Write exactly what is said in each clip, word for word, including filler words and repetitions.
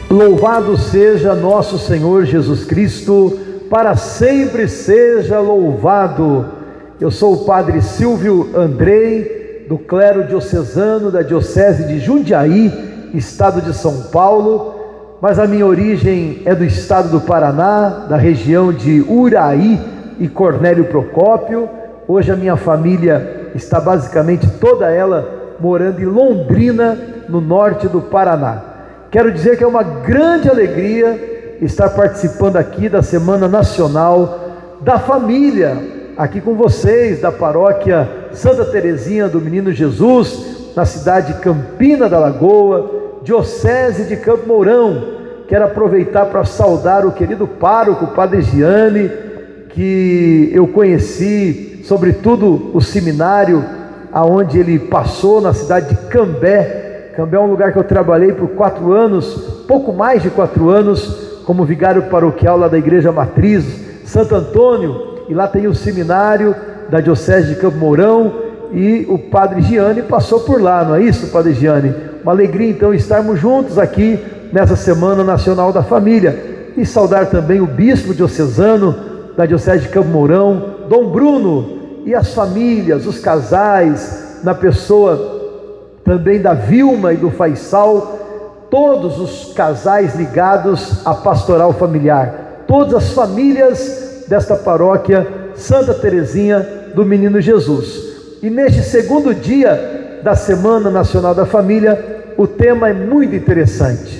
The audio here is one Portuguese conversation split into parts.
Louvado seja nosso Senhor Jesus Cristo, para sempre seja louvado. Eu sou o Padre Silvio Andrei, do clero diocesano da Diocese de Jundiaí, estado de São Paulo, mas a minha origem é do estado do Paraná, da região de Uraí e Cornélio Procópio. Hoje a minha família está basicamente toda ela morando em Londrina, no norte do Paraná. Quero dizer que é uma grande alegria estar participando aqui da Semana Nacional da Família, aqui com vocês, da paróquia Santa Teresinha do Menino Jesus, na cidade de Campina da Lagoa, Diocese de Campo Mourão. Quero aproveitar para saudar o querido pároco, o Padre Gianni, que eu conheci, sobretudo o seminário aonde ele passou, na cidade de Cambé. Cambé é um lugar que eu trabalhei por quatro anos, pouco mais de quatro anos, como vigário paroquial lá da Igreja Matriz Santo Antônio, e lá tem o seminário da Diocese de Campo Mourão, e o Padre Gianni passou por lá, não é isso, Padre Gianni? Uma alegria então estarmos juntos aqui nessa Semana Nacional da Família, e saudar também o Bispo Diocesano da Diocese de Campo Mourão, Dom Bruno, e as famílias, os casais, na pessoa também da Vilma e do Faisal, todos os casais ligados à pastoral familiar, todas as famílias desta paróquia Santa Teresinha do Menino Jesus. E neste segundo dia da Semana Nacional da Família, o tema é muito interessante: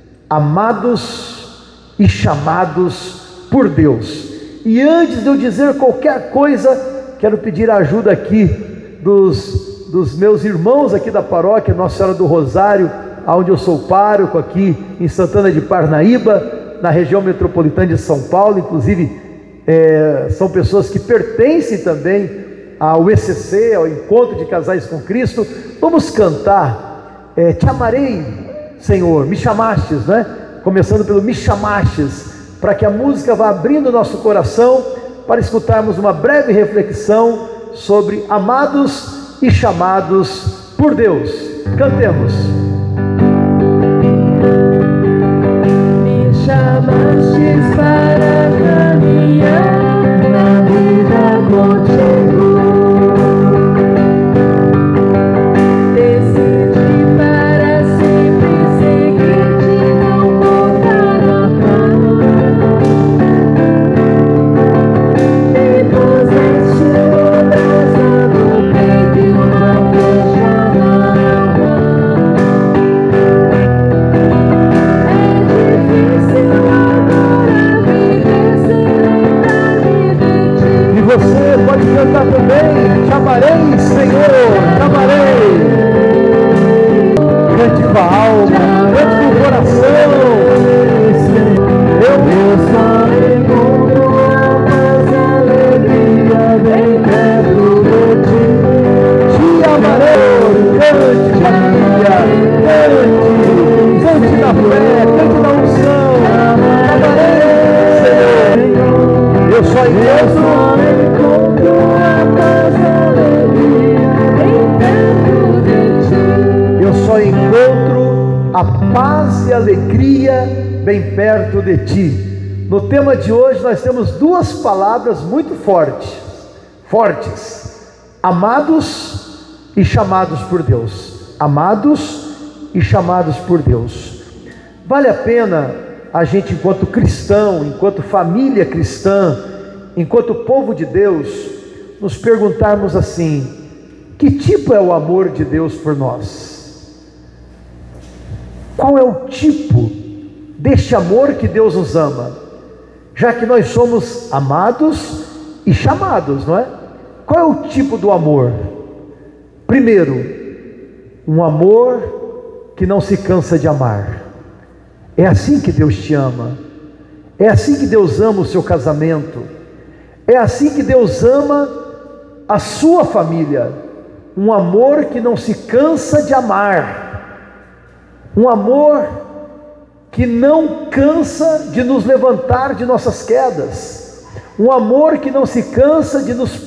amados e chamados por Deus. E antes de eu dizer qualquer coisa, quero pedir a ajuda aqui dos dos meus irmãos aqui da paróquia Nossa Senhora do Rosário, onde eu sou pároco, aqui em Santana de Parnaíba, na região metropolitana de São Paulo. Inclusive é, são pessoas que pertencem também ao E C C, ao Encontro de Casais com Cristo. Vamos cantar é, Te Amarei, Senhor, me chamastes, né? Começando pelo Me Chamastes, para que a música vá abrindo o nosso coração, para escutarmos uma breve reflexão sobre amados e chamados por Deus. Cantemos. Me chamastes para caminhar na vida contigo. Decidi para sempre seguir-te, não voltar atrás. Me puseste o braço no peito e uma flecha na alma. É difícil agora viver sem lembrar-me de ti. E você pode cantar também: Te amarei, Senhor, te amarei. Cante com a alma, cante com o coração. Eu só encontro a paz e a alegria bem perto de ti. Te amarei. Cante, família, cante, cante na fé, cante na unção. Te amarei, Senhor. Eu só encontro encontro a paz e a alegria bem perto de ti. Eu só encontro a paz e alegria bem perto de ti. No tema de hoje nós temos duas palavras muito fortes, fortes: amados e chamados por Deus. Amados e chamados por Deus. Vale a pena a gente, enquanto cristão, enquanto família cristã, enquanto povo de Deus, nos perguntarmos assim: que tipo é o amor de Deus por nós? Qual é o tipo deste amor que Deus nos ama? Já que nós somos amados e chamados, não é? Qual é o tipo do amor? Primeiro, um amor que não se cansa de amar. É assim que Deus te ama. É assim que Deus ama o seu casamento. É assim que Deus ama a sua família. Um amor que não se cansa de amar. Um amor que não cansa de nos levantar de nossas quedas. Um amor que não se cansa de nos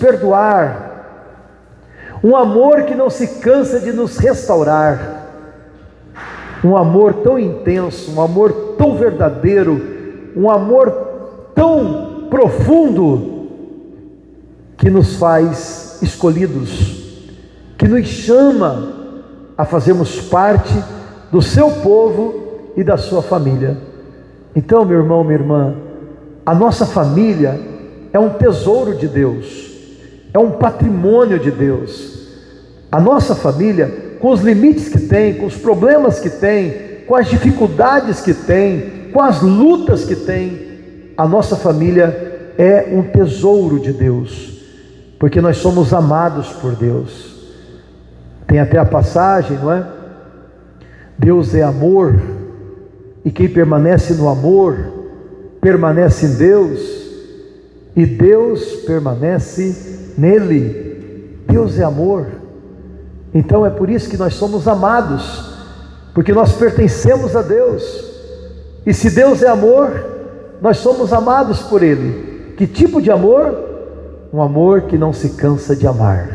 perdoar. Um amor que não se cansa de nos restaurar. Um amor tão intenso, um amor tão verdadeiro, um amor tão profundo, que nos faz escolhidos, que nos chama a fazermos parte do seu povo e da sua família. Então, meu irmão, minha irmã, a nossa família é um tesouro de Deus, é um patrimônio de Deus. A nossa família, com os limites que tem, com os problemas que tem, com as dificuldades que tem, com as lutas que tem, a nossa família é um tesouro de Deus, porque nós somos amados por Deus. Tem até a passagem, não é? Deus é amor, e quem permanece no amor, permanece em Deus, e Deus permanece nele. Deus é amor. Então é por isso que nós somos amados, porque nós pertencemos a Deus, e se Deus é amor, nós somos amados por Ele. Que tipo de amor? Um amor que não se cansa de amar.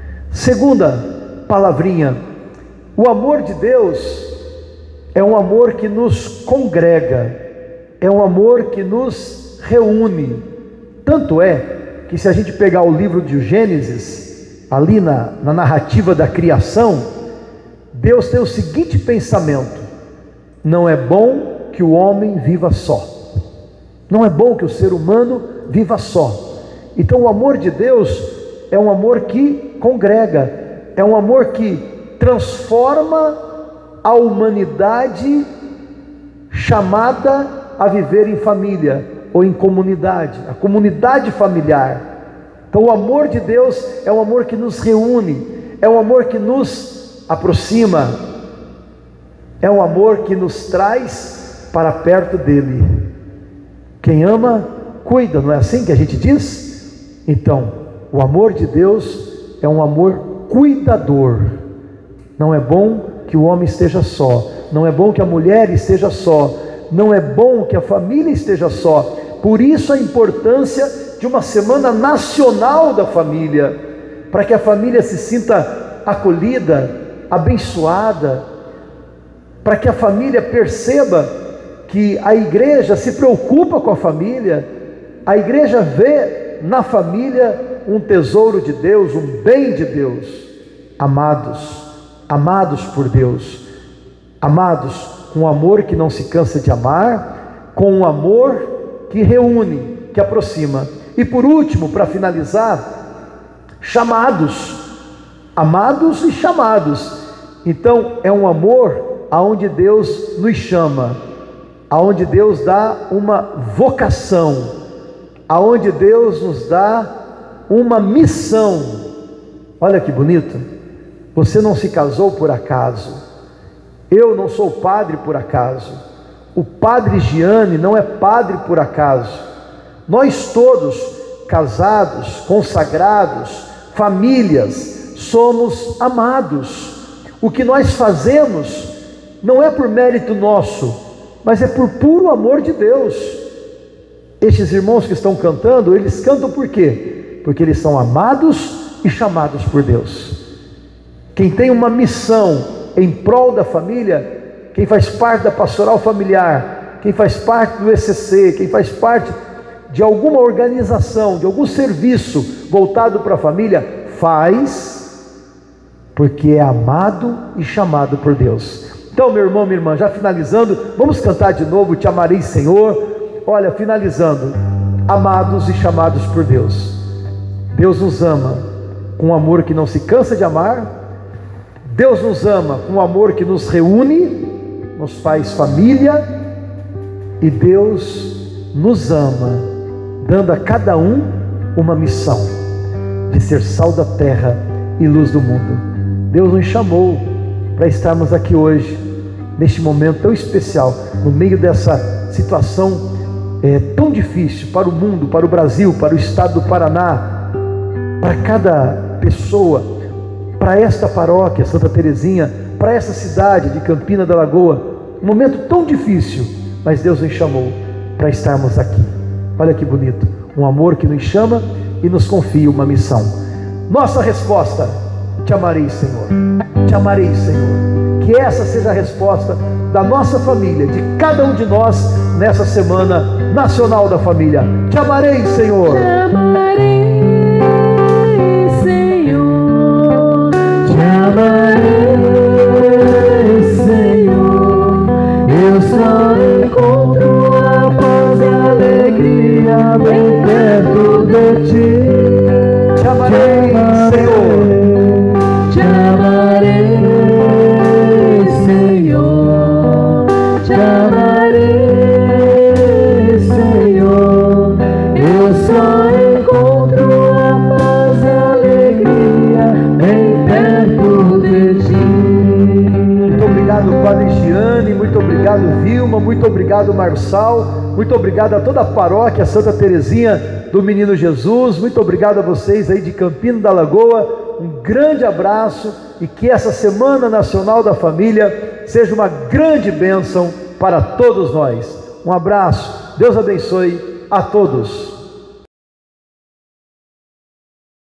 Segunda palavrinha, o amor de Deus é um amor que nos congrega, é um amor que nos reúne. Tanto é que, se a gente pegar o livro de Gênesis, ali na, na narrativa da criação, Deus tem o seguinte pensamento: não é bom que o homem viva só, não é bom que o ser humano viva só. Então o amor de Deus é um amor que congrega, é um amor que transforma a humanidade chamada a viver em família ou em comunidade, a comunidade familiar. Então o amor de Deus é um amor que nos reúne, é um amor que nos aproxima, é um amor que nos traz para perto dele. Quem ama, cuida, não é assim que a gente diz? Então, o amor de Deus é um amor cuidador. Não é bom que o homem esteja só, não é bom que a mulher esteja só, não é bom que a família esteja só. Por isso a importância de uma semana nacional da família, para que a família se sinta acolhida, abençoada, para que a família perceba que a igreja se preocupa com a família, a igreja vê na família um tesouro de Deus, um bem de Deus. Amados, amados por Deus, amados com um amor que não se cansa de amar, com um amor que reúne, que aproxima. E por último, para finalizar, chamados, amados e chamados. Então é um amor aonde Deus nos chama, aonde Deus dá uma vocação, aonde Deus nos dá uma missão. Olha que bonito. Você não se casou por acaso, eu não sou padre por acaso, o padre Giane não é padre por acaso. Nós todos, casados, consagrados, famílias, somos amados. O que nós fazemos não é por mérito nosso, mas é por puro amor de Deus. Estes irmãos que estão cantando, eles cantam por quê? Porque eles são amados e chamados por Deus. Quem tem uma missão em prol da família, quem faz parte da pastoral familiar, quem faz parte do E C C, quem faz parte de alguma organização, de algum serviço voltado para a família, faz porque é amado e chamado por Deus. Então, meu irmão, minha irmã, já finalizando, vamos cantar de novo Te Amarei, Senhor. Olha, finalizando, amados e chamados por Deus. Deus nos ama com um amor que não se cansa de amar. Deus nos ama com um amor que nos reúne, nos faz família. E Deus nos ama, dando a cada um uma missão de ser sal da terra e luz do mundo. Deus nos chamou para estarmos aqui hoje, neste momento tão especial, no meio dessa situação é, tão difícil para o mundo, para o Brasil, para o estado do Paraná, para cada pessoa, para esta paróquia Santa Terezinha, para essa cidade de Campina da Lagoa. Um momento tão difícil, mas Deus nos chamou para estarmos aqui. Olha que bonito, um amor que nos chama e nos confia uma missão. Nossa resposta: Te amarei, Senhor. Te amarei, Senhor. Que essa seja a resposta da nossa família, de cada um de nós, nessa Semana Nacional da Família. Te amarei, Senhor. Te amarei, Senhor. Te amarei, Senhor. Eu só encontro a paz e a alegria bem perto de ti. Te amarei, Senhor. Te amarei, Senhor. Te amarei, Senhor. Eu só encontro a paz e a alegria bem perto de ti. Muito obrigado, Padre Giane, muito obrigado, Vilma, muito obrigado, Marçal, muito obrigado a toda a paróquia Santa Terezinha do Menino Jesus, muito obrigado a vocês aí de Campina da Lagoa, um grande abraço e que essa Semana Nacional da Família seja uma grande bênção para todos nós. Um abraço, Deus abençoe a todos.